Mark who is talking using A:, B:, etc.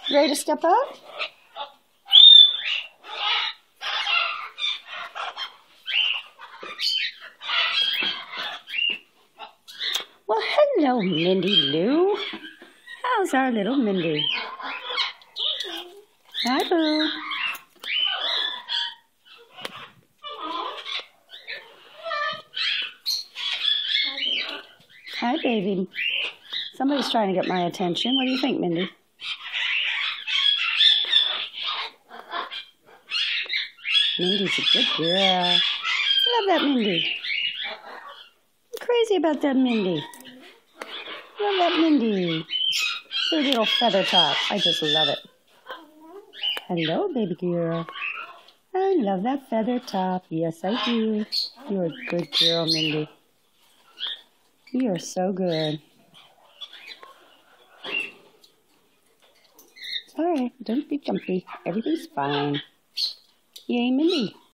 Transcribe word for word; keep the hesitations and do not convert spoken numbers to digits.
A: Ready to step up? Well, hello, Mindy-Lou. How's our little Mindy? Hi, Boo. Hi, baby. Somebody's trying to get my attention. What do you think, Mindy? Mindy's a good girl. Love that Mindy. I'm crazy about that Mindy. Love that Mindy. Her little feather top. I just love it. Hello, baby girl. I love that feather top. Yes, I do. You're a good girl, Mindy. You are so good. All right, don't be jumpy. Everything's fine. Yay, Mindy.